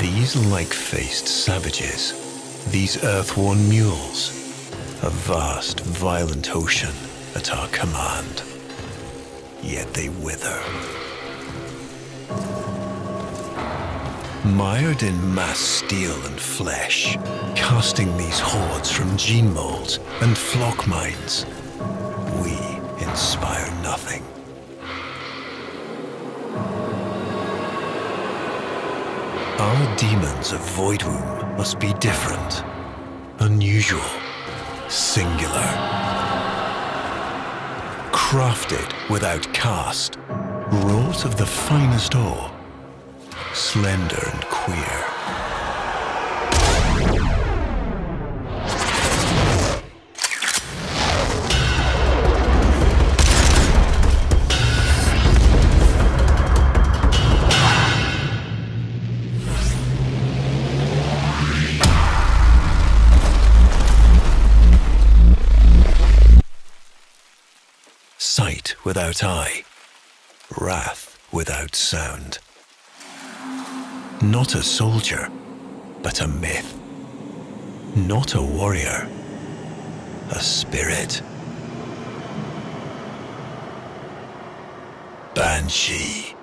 These like-faced savages, these earth-worn mules, a vast, violent ocean at our command. Yet they wither. Mired in mass steel and flesh, casting these hordes from gene molds and flock mines, we inspire nothing. Our demons of Void Womb must be different, unusual, singular. Crafted without cast, wrought of the finest ore, slender and queer. Sight without eye, wrath without sound. Not a soldier, but a myth. Not a warrior, a spirit. Banshee.